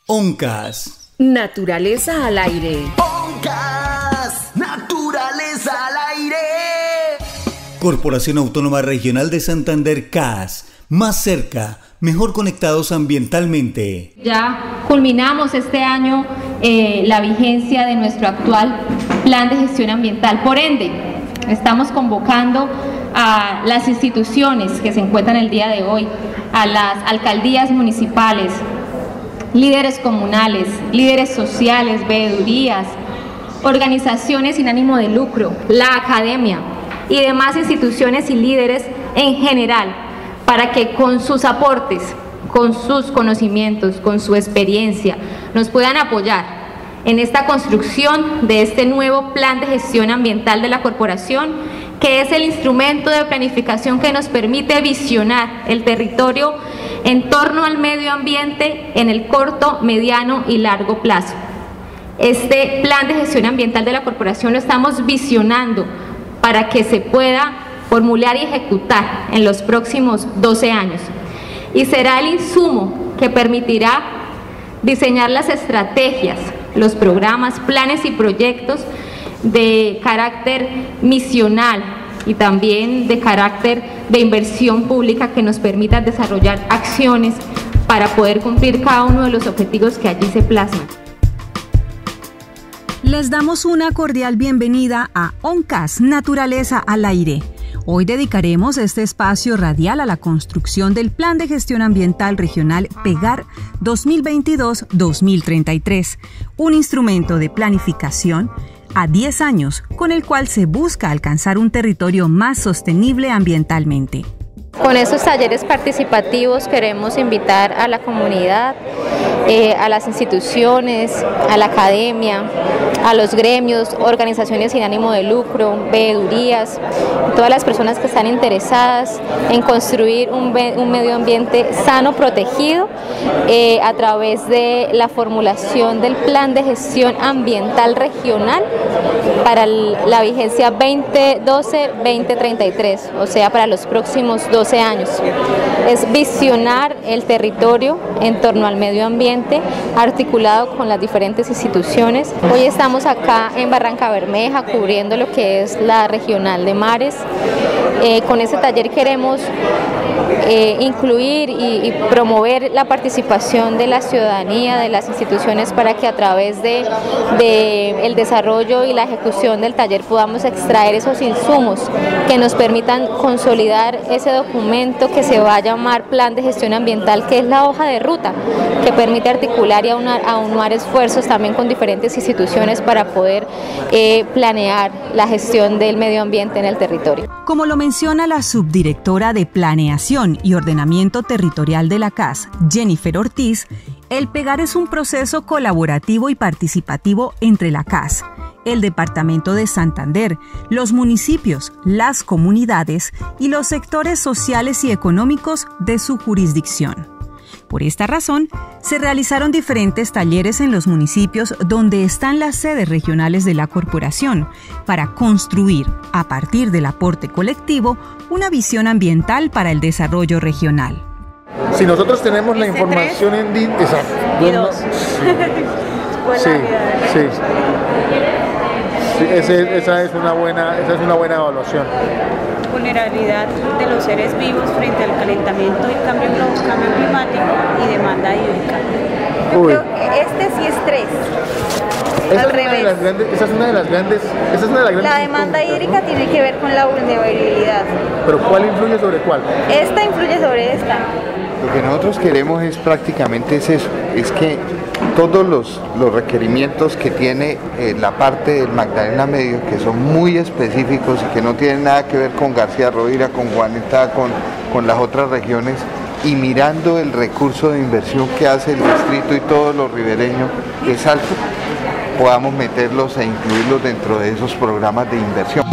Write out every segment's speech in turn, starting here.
ONCAS. Naturaleza al aire. ONCAS. Naturaleza al aire. Corporación Autónoma Regional de Santander, CAS. Más cerca, mejor conectados ambientalmente. Ya culminamos este año la vigencia de nuestro actual plan de gestión ambiental. Por ende, estamos convocando a las instituciones que se encuentran el día de hoy, a las alcaldías municipales, líderes comunales, líderes sociales, veedurías, organizaciones sin ánimo de lucro, la academia y demás instituciones y líderes en general, para que con sus aportes, con sus conocimientos, con su experiencia, nos puedan apoyar en esta construcción de este nuevo plan de gestión ambiental de la corporación, que es el instrumento de planificación que nos permite visionar el territorio en torno al medio ambiente en el corto, mediano y largo plazo. Este plan de gestión ambiental de la corporación lo estamos visionando para que se pueda formular y ejecutar en los próximos 12 años. Y será el insumo que permitirá diseñar las estrategias, los programas, planes y proyectos de carácter misional y también de carácter de inversión pública que nos permitan desarrollar acciones para poder cumplir cada uno de los objetivos que allí se plasman. Les damos una cordial bienvenida a ONCAS, Naturaleza al aire. Hoy dedicaremos este espacio radial a la construcción del Plan de Gestión Ambiental Regional PEGAR 2022-2033, un instrumento de planificación a 10 años con el cual se busca alcanzar un territorio más sostenible ambientalmente. Con estos talleres participativos queremos invitar a la comunidad, a las instituciones, a la academia, a los gremios, organizaciones sin ánimo de lucro, veedurías, todas las personas que están interesadas en construir un medio ambiente sano, protegido, a través de la formulación del Plan de Gestión Ambiental Regional para la vigencia 2012-2033, o sea, para los próximos 12 años. Es visionar el territorio en torno al medio ambiente, articulado con las diferentes instituciones. Hoy estamos acá en Barrancabermeja cubriendo lo que es la regional de mares. Con este taller queremos incluir y promover la participación de la ciudadanía, de las instituciones, para que a través de el desarrollo y la ejecución del taller podamos extraer esos insumos que nos permitan consolidar ese documento que se va a llamar Plan de Gestión Ambiental, que es la hoja de ruta que permite articular y aunar esfuerzos también con diferentes instituciones para poder planear la gestión del medio ambiente en el territorio. Como lo menciona la subdirectora de Planeación y Ordenamiento Territorial de la CAS, Jennifer Ortiz, el PEGAR es un proceso colaborativo y participativo entre la CAS, el Departamento de Santander, los municipios, las comunidades y los sectores sociales y económicos de su jurisdicción. Por esta razón, se realizaron diferentes talleres en los municipios donde están las sedes regionales de la corporación para construir, a partir del aporte colectivo, una visión ambiental para el desarrollo regional. Si nosotros tenemos la información en exacto. Sí, esa es una buena evaluación. Vulnerabilidad de los seres vivos frente al calentamiento y cambio climático y demanda hídrica. Este sí es 3. Al revés. Esa es una de las grandes. La demanda hídrica tiene que ver con la vulnerabilidad. ¿Pero cuál influye sobre cuál? Esta influye sobre esta. Lo que nosotros queremos es prácticamente eso, es que todos los requerimientos que tiene la parte del Magdalena Medio, que son muy específicos y que no tienen nada que ver con García Rovira, con Juanita, con las otras regiones, y mirando el recurso de inversión que hace el distrito y todos los ribereños, que es alto, podamos meterlos e incluirlos dentro de esos programas de inversión.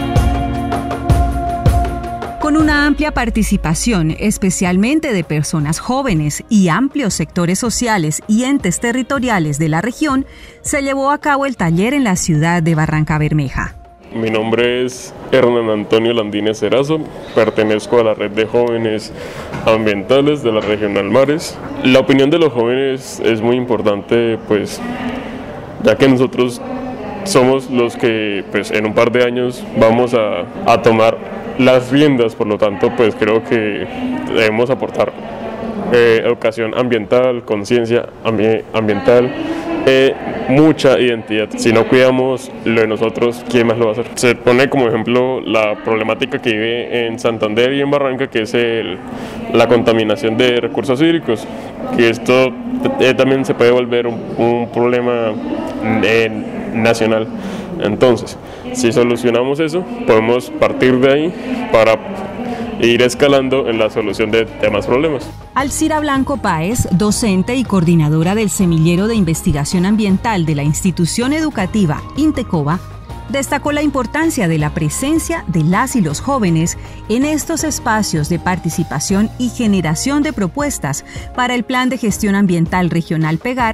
Con una amplia participación, especialmente de personas jóvenes y amplios sectores sociales y entes territoriales de la región, se llevó a cabo el taller en la ciudad de Barrancabermeja. Mi nombre es Hernán Antonio Landines Cerazo, pertenezco a la red de jóvenes ambientales de la Regional Mares. La opinión de los jóvenes es muy importante, pues, ya que nosotros somos los que pues, en un par de años vamos a tomar las riendas, por lo tanto pues creo que debemos aportar educación ambiental, conciencia ambiental, mucha identidad. Si no cuidamos lo de nosotros, ¿quién más lo va a hacer? Se pone como ejemplo la problemática que vive en Santander y en Barranca, que es la contaminación de recursos hídricos, que esto también se puede volver un problema nacional. Entonces, si solucionamos eso, podemos partir de ahí para ir escalando en la solución de demás problemas. Alcira Blanco Páez, docente y coordinadora del Semillero de Investigación Ambiental de la institución educativa Intecoba, destacó la importancia de la presencia de las y los jóvenes en estos espacios de participación y generación de propuestas para el Plan de Gestión Ambiental Regional PEGAR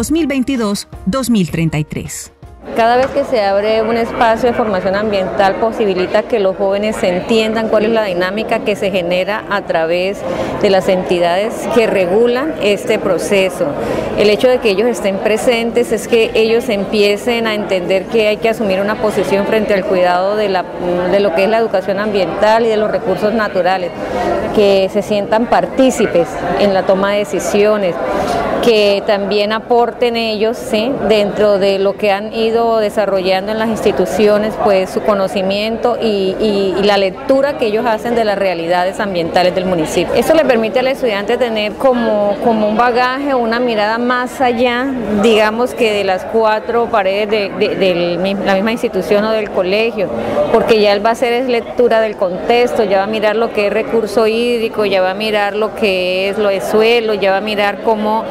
2022-2033. Cada vez que se abre un espacio de formación ambiental posibilita que los jóvenes entiendan cuál es la dinámica que se genera a través de las entidades que regulan este proceso. El hecho de que ellos estén presentes es que ellos empiecen a entender que hay que asumir una posición frente al cuidado de lo que es la educación ambiental y de los recursos naturales, que se sientan partícipes en la toma de decisiones, que también aporten ellos, ¿sí?, dentro de lo que han ido desarrollando en las instituciones, pues su conocimiento y la lectura que ellos hacen de las realidades ambientales del municipio. Esto le permite al estudiante tener como un bagaje, una mirada más allá, digamos, que de las cuatro paredes de la misma institución o del colegio, porque ya él va a hacer es lectura del contexto, ya va a mirar lo que es recurso hídrico, ya va a mirar lo que es lo de suelo, ya va a mirar cómo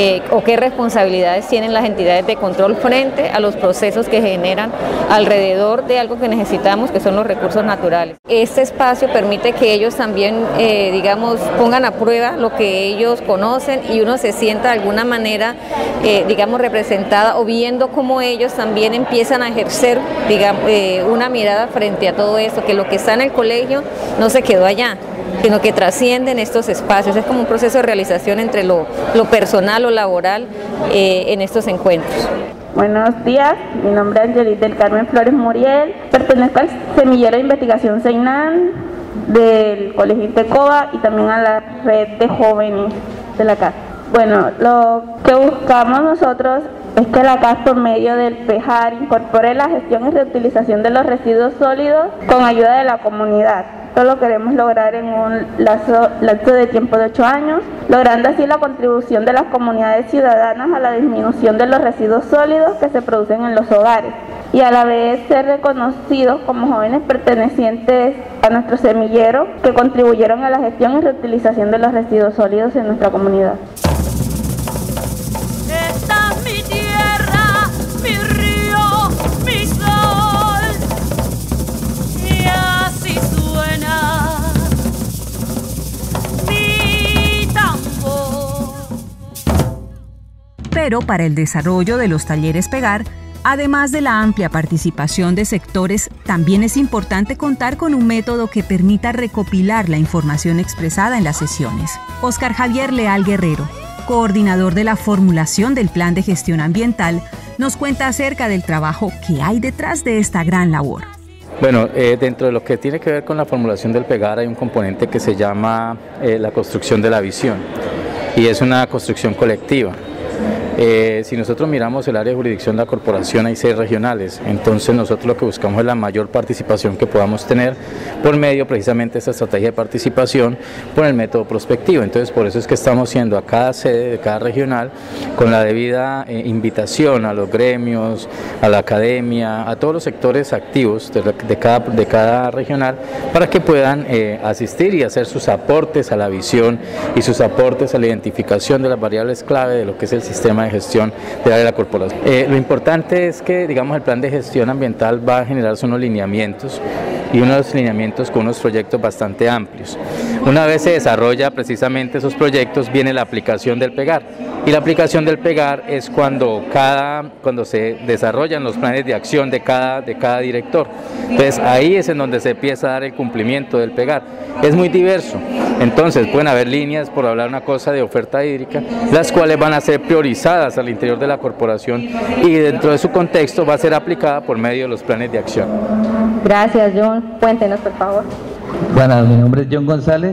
o qué responsabilidades tienen las entidades de control frente a los procesos que generan alrededor de algo que necesitamos, que son los recursos naturales. Este espacio permite que ellos también, digamos, pongan a prueba lo que ellos conocen y uno se sienta de alguna manera, digamos, representada o viendo cómo ellos también empiezan a ejercer, digamos, una mirada frente a todo esto, que lo que está en el colegio no se quedó allá, sino que trascienden estos espacios. Es como un proceso de realización entre lo personal o laboral en estos encuentros. Buenos días, mi nombre es Angelis del Carmen Flores Muriel, pertenezco al Semillero de Investigación Seinan del Colegio Intecoba y también a la red de jóvenes de la CAS. Bueno, lo que buscamos nosotros es que la CAS, por medio del PEGAR, incorpore la gestión y reutilización de los residuos sólidos con ayuda de la comunidad. Esto lo queremos lograr en un lapso de tiempo de 8 años, logrando así la contribución de las comunidades ciudadanas a la disminución de los residuos sólidos que se producen en los hogares y a la vez ser reconocidos como jóvenes pertenecientes a nuestro semillero que contribuyeron a la gestión y reutilización de los residuos sólidos en nuestra comunidad. Esta es mi tierra, mi río, mi sol, y así suena mi tambor. Pero para el desarrollo de los talleres PEGAR, además de la amplia participación de sectores, también es importante contar con un método que permita recopilar la información expresada en las sesiones. Óscar Javier Leal Guerrero, coordinador de la formulación del Plan de Gestión Ambiental, nos cuenta acerca del trabajo que hay detrás de esta gran labor. Bueno, dentro de lo que tiene que ver con la formulación del PEGAR hay un componente que se llama la construcción de la visión, y es una construcción colectiva. Si nosotros miramos el área de jurisdicción de la corporación, hay 6 regionales, entonces nosotros lo que buscamos es la mayor participación que podamos tener por medio precisamente de esta estrategia de participación por el método prospectivo. Entonces por eso es que estamos haciendo a cada sede de cada regional con la debida invitación a los gremios, a la academia, a todos los sectores activos de cada regional para que puedan asistir y hacer sus aportes a la visión y sus aportes a la identificación de las variables clave de lo que es el sistema de gestión del área de la corporación. Lo importante es que, digamos, el plan de gestión ambiental va a generar unos lineamientos y unos lineamientos con unos proyectos bastante amplios. Una vez se desarrolla precisamente esos proyectos, viene la aplicación del PEGAR, y la aplicación del PEGAR es cuando se desarrollan los planes de acción de cada director. Entonces ahí es en donde se empieza a dar el cumplimiento del PEGAR. Es muy diverso, entonces pueden haber líneas, por hablar una cosa, de oferta hídrica, las cuales van a ser priorizadas al interior de la corporación y dentro de su contexto va a ser aplicada por medio de los planes de acción. Gracias, John. Cuéntenos, por favor. Bueno, mi nombre es John González.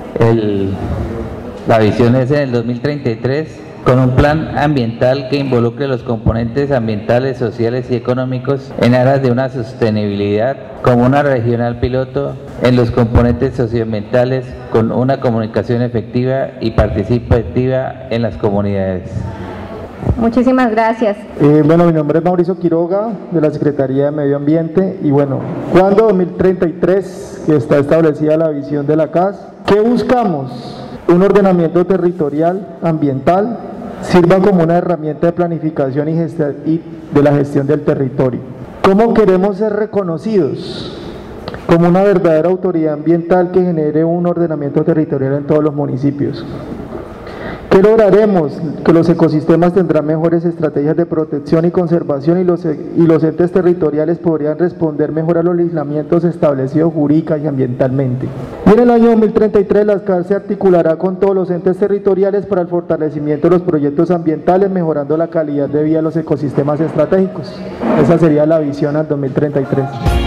La visión es en el 2033, con un plan ambiental que involucre los componentes ambientales, sociales y económicos en aras de una sostenibilidad, como una regional piloto en los componentes socioambientales, con una comunicación efectiva y participativa en las comunidades. Muchísimas gracias. Bueno, mi nombre es Mauricio Quiroga, de la Secretaría de Medio Ambiente, y bueno, ¿cuándo 2033 está establecida la visión de la CAS? ¿Qué buscamos? Un ordenamiento territorial ambiental sirva como una herramienta de planificación y de la gestión del territorio. ¿Cómo queremos ser reconocidos? Como una verdadera autoridad ambiental que genere un ordenamiento territorial en todos los municipios. ¿Qué lograremos? Que los ecosistemas tendrán mejores estrategias de protección y conservación, y los entes territoriales podrían responder mejor a los lineamientos establecidos jurídica y ambientalmente. Y en el año 2033 la CAS se articulará con todos los entes territoriales para el fortalecimiento de los proyectos ambientales, mejorando la calidad de vida de los ecosistemas estratégicos. Esa sería la visión al 2033.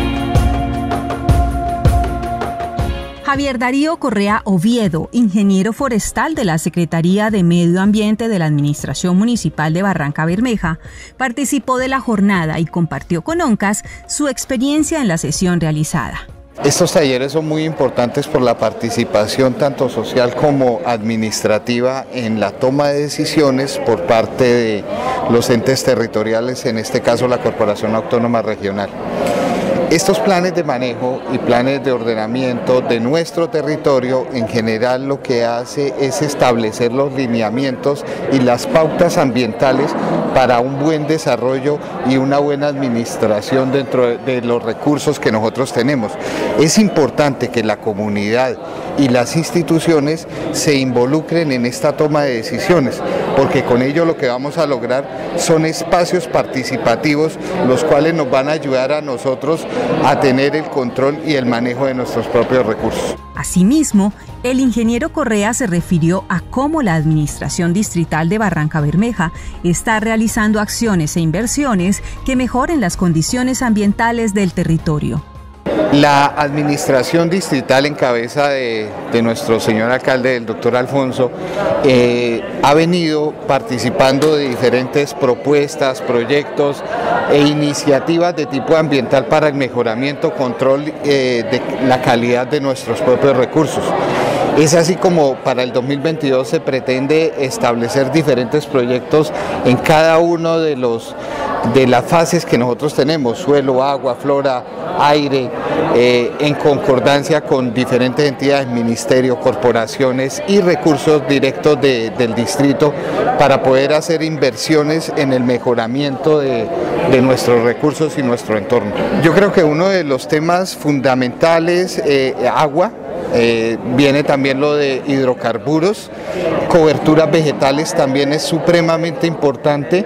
Javier Darío Correa Oviedo, ingeniero forestal de la Secretaría de Medio Ambiente de la Administración Municipal de Barrancabermeja, participó de la jornada y compartió con ONCAS su experiencia en la sesión realizada. Estos talleres son muy importantes por la participación tanto social como administrativa en la toma de decisiones por parte de los entes territoriales, en este caso la Corporación Autónoma Regional. Estos planes de manejo y planes de ordenamiento de nuestro territorio en general lo que hace es establecer los lineamientos y las pautas ambientales para un buen desarrollo y una buena administración dentro de los recursos que nosotros tenemos. Es importante que la comunidad y las instituciones se involucren en esta toma de decisiones, porque con ello lo que vamos a lograr son espacios participativos, los cuales nos van a ayudar a nosotros a tener el control y el manejo de nuestros propios recursos. Asimismo, el ingeniero Correa se refirió a cómo la Administración Distrital de Barrancabermeja está realizando acciones e inversiones que mejoren las condiciones ambientales del territorio. La administración distrital en cabeza de nuestro señor alcalde, el doctor Alfonso, ha venido participando de diferentes propuestas, proyectos e iniciativas de tipo ambiental para el mejoramiento, control de la calidad de nuestros propios recursos. Es así como para el 2022 se pretende establecer diferentes proyectos en cada uno de las fases que nosotros tenemos: suelo, agua, flora, aire, en concordancia con diferentes entidades, ministerio, corporaciones y recursos directos del distrito, para poder hacer inversiones en el mejoramiento de nuestros recursos y nuestro entorno. Yo creo que uno de los temas fundamentales, agua, viene también lo de hidrocarburos, coberturas vegetales también es supremamente importante,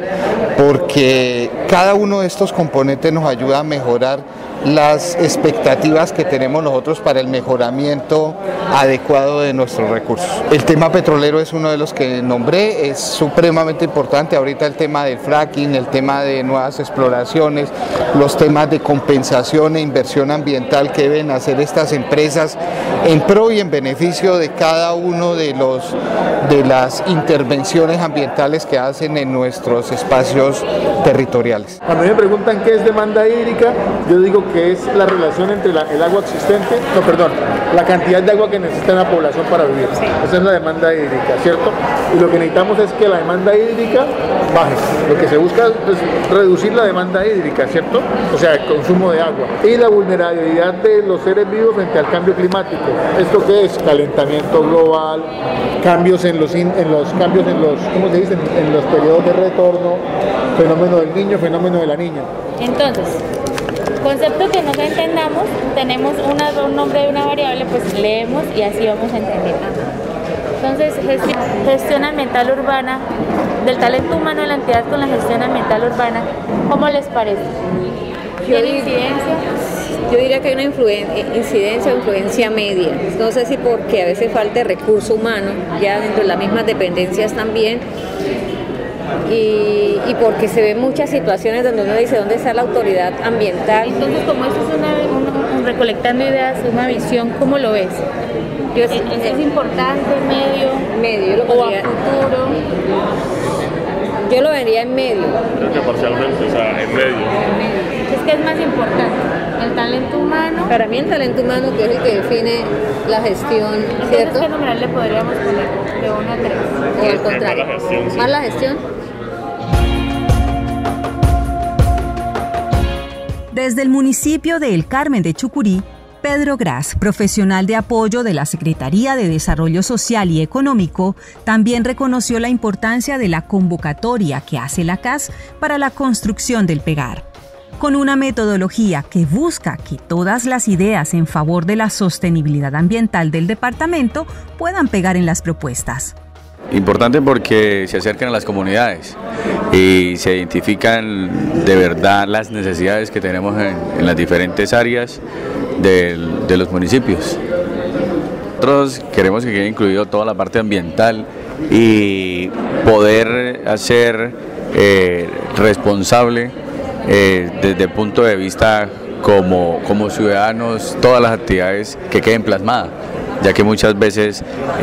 porque cada uno de estos componentes nos ayuda a mejorar las expectativas que tenemos nosotros para el mejoramiento adecuado de nuestros recursos. El tema petrolero es uno de los que nombré, es supremamente importante. Ahorita el tema del fracking, el tema de nuevas exploraciones, los temas de compensación e inversión ambiental que deben hacer estas empresas en pro y en beneficio de cada uno de las intervenciones ambientales que hacen en nuestros espacios territoriales. Cuando me preguntan qué es demanda hídrica, yo digo que es la relación entre el agua existente, la cantidad de agua que necesita la población para vivir. Sí. Esa es la demanda hídrica, ¿cierto? Y lo que necesitamos es que la demanda hídrica baje. Lo que se busca es reducir la demanda hídrica, ¿cierto? O sea, el consumo de agua. Y la vulnerabilidad de los seres vivos frente al cambio climático. ¿Esto qué es? Calentamiento global, cambios en los ¿cómo se dice? En los periodos de retorno, fenómeno del niño, fenómeno de la niña. Entonces, Concepto que no entendamos, tenemos un nombre de una variable, pues leemos y así vamos a entender. Entonces, gestión ambiental urbana, del talento humano de la entidad con la gestión ambiental urbana, ¿cómo les parece? ¿Tiene incidencia? Yo diría que hay una incidencia o influencia media. No sé si porque a veces falta recurso humano, ya dentro de las mismas dependencias también, y porque se ven muchas situaciones donde uno dice dónde está la autoridad ambiental. Entonces, como esto es un recolectando ideas, una visión, ¿cómo lo ves? ¿Es importante, medio o a futuro? Yo lo vería en medio. Creo que parcialmente, o sea, en medio. Es que es más importante el talento humano. Para mí el talento humano, que es el que define la gestión, ¿cierto? ¿Qué numeral le podríamos poner de 1 a 3? O al contrario, más la gestión. Desde el municipio de El Carmen de Chucurí, Pedro Gras, profesional de apoyo de la Secretaría de Desarrollo Social y Económico, también reconoció la importancia de la convocatoria que hace la CAS para la construcción del PEGAR, con una metodología que busca que todas las ideas en favor de la sostenibilidad ambiental del departamento puedan pegar en las propuestas. Importante porque se acercan a las comunidades y se identifican de verdad las necesidades que tenemos en las diferentes áreas de los municipios. Nosotros queremos que quede incluido toda la parte ambiental y poder hacer responsable desde el punto de vista como ciudadanos todas las actividades que queden plasmadas, ya que muchas veces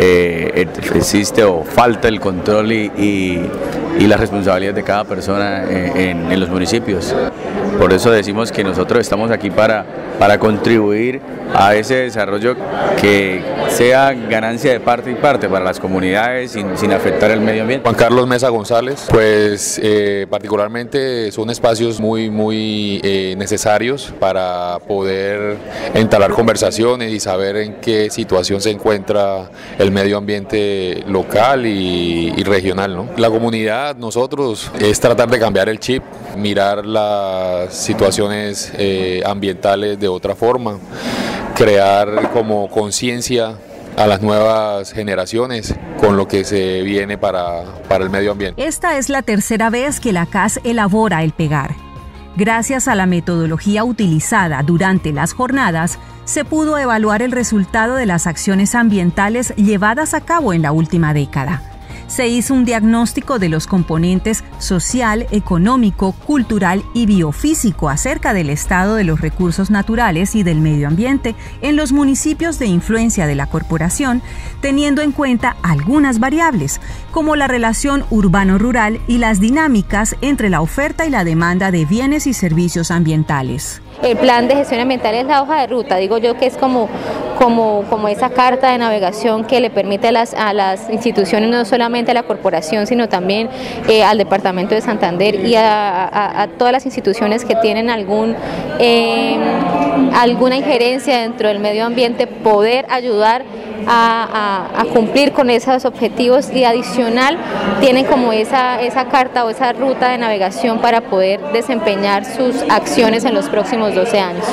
existe o falta el control y la responsabilidad de cada persona en los municipios. Por eso decimos que nosotros estamos aquí para contribuir a ese desarrollo que sea ganancia de parte y parte para las comunidades sin afectar el medio ambiente. Juan Carlos Mesa González, pues particularmente son espacios muy necesarios para poder entablar conversaciones y saber en qué situación se encuentra el medio ambiente local y regional, ¿no? La comunidad, nosotros, es tratar de cambiar el chip, mirar las situaciones ambientales de otra forma, crear como conciencia a las nuevas generaciones con lo que se viene para el medio ambiente. Esta es la tercera vez que la CAS elabora el PEGAR. Gracias a la metodología utilizada durante las jornadas, se pudo evaluar el resultado de las acciones ambientales llevadas a cabo en la última década. Se hizo un diagnóstico de los componentes social, económico, cultural y biofísico acerca del estado de los recursos naturales y del medio ambiente en los municipios de influencia de la corporación, teniendo en cuenta algunas variables, como la relación urbano-rural y las dinámicas entre la oferta y la demanda de bienes y servicios ambientales. El plan de gestión ambiental es la hoja de ruta, digo yo que es como esa carta de navegación que le permite a las instituciones, no solamente a la corporación, sino también al departamento de Santander y a todas las instituciones que tienen alguna injerencia dentro del medio ambiente, poder ayudar a cumplir con esos objetivos, y adicional tienen como esa carta o esa ruta de navegación para poder desempeñar sus acciones en los próximos 12 años.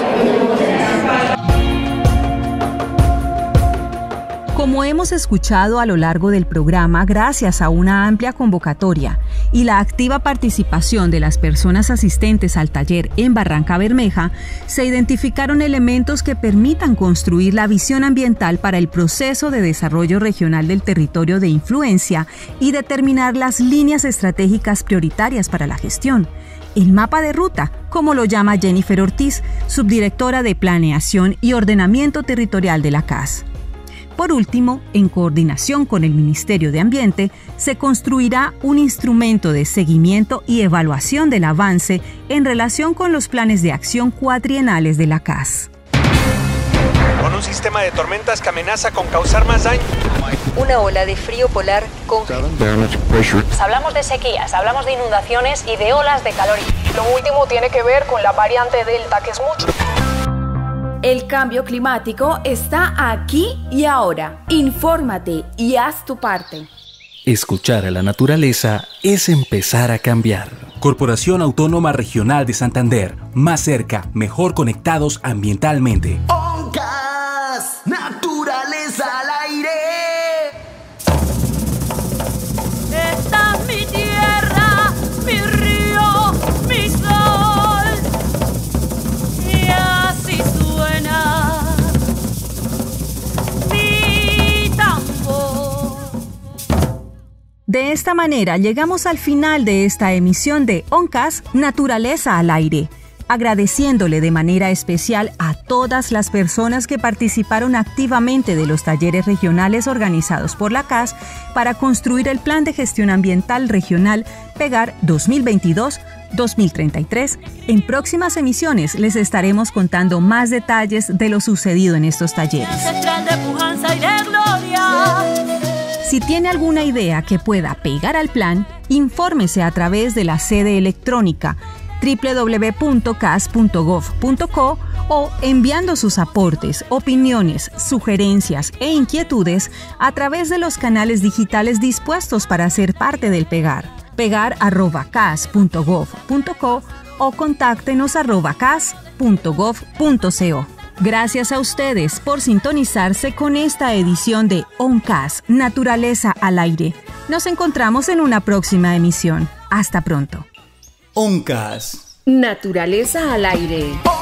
Como hemos escuchado a lo largo del programa, gracias a una amplia convocatoria y la activa participación de las personas asistentes al taller en Barranca Bermeja, se identificaron elementos que permitan construir la visión ambiental para el proceso de desarrollo regional del territorio de influencia y determinar las líneas estratégicas prioritarias para la gestión. El mapa de ruta, como lo llama Jennifer Ortiz, subdirectora de Planeación y Ordenamiento Territorial de la CAS. Por último, en coordinación con el Ministerio de Ambiente, se construirá un instrumento de seguimiento y evaluación del avance en relación con los planes de acción cuatrienales de la CAS. Con un sistema de tormentas que amenaza con causar más daño. Una ola de frío polar con... Hablamos de sequías, hablamos de inundaciones y de olas de calor. Lo último tiene que ver con la variante Delta, que es mucho. El cambio climático está aquí y ahora. Infórmate y haz tu parte. Escuchar a la naturaleza es empezar a cambiar. Corporación Autónoma Regional de Santander. Más cerca, mejor conectados ambientalmente. ONCAS, naturaleza al aire. Esta es mi tierra, mi río, mi sol. Y así suena mi tambor. De esta manera llegamos al final de esta emisión de ONCAS Naturaleza al Aire, agradeciéndole de manera especial a todas las personas que participaron activamente de los talleres regionales organizados por la CAS para construir el Plan de Gestión Ambiental Regional PEGAR 2022-2033. En próximas emisiones les estaremos contando más detalles de lo sucedido en estos talleres. Ancestral de pujanza y de gloria. Si tiene alguna idea que pueda pegar al plan, infórmese a través de la sede electrónica www.cas.gov.co o enviando sus aportes, opiniones, sugerencias e inquietudes a través de los canales digitales dispuestos para ser parte del PEGAR, pegar@cas.gov.co o contáctenos @cas.gov.co. Gracias a ustedes por sintonizarse con esta edición de ONCAS Naturaleza al Aire. Nos encontramos en una próxima emisión. Hasta pronto. ONCAS Naturaleza al Aire.